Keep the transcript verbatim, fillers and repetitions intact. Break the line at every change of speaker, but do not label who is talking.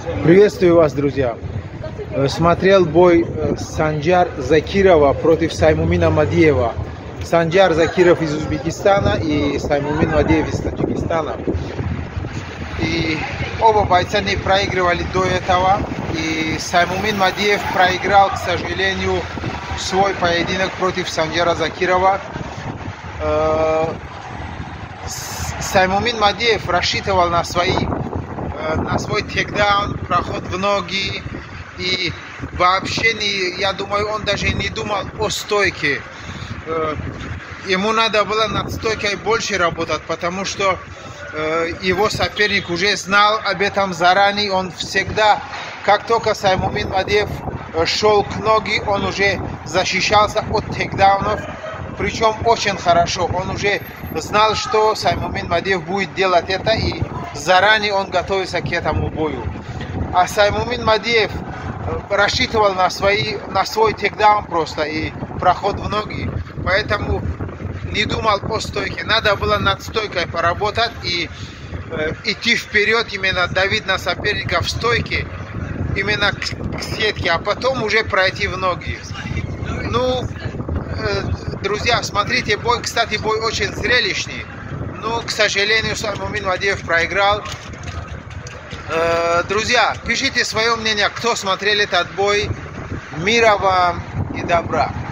Приветствую вас, друзья. Смотрел бой Санджар Закирова против Саймумина Мадиева. Санджар Закиров из Узбекистана и Саймумин Мадиев из Таджикистана. И оба бойца не проигрывали до этого. И Саймумин Мадиев проиграл, к сожалению, свой поединок против Санджара Закирова. Саймумин Мадиев рассчитывал на свои на свой тейкдаун, проход в ноги, и вообще не, я думаю, он даже не думал о стойке. Ему надо было над стойкой больше работать, потому что его соперник уже знал об этом заранее. Он всегда, как только Саймумин Мадиев шел к ноге, он уже защищался от тейкдаунов, причем очень хорошо. Он уже знал, что Саймумин Мадиев будет делать это, и заранее он готовился к этому бою. А Саймумин Мадиев рассчитывал на, свои, на свой тейкдаун просто и проход в ноги. Поэтому не думал о стойке. Надо было над стойкой поработать и э, идти вперед, именно давить на соперника в стойке, именно к, к сетке, а потом уже пройти в ноги. Ну, э, друзья, смотрите, бой, кстати, бой очень зрелищный. Но, к сожалению, Саймумин Мадиев проиграл. Э, друзья, пишите свое мнение, кто смотрел этот бой. Мира вам и добра.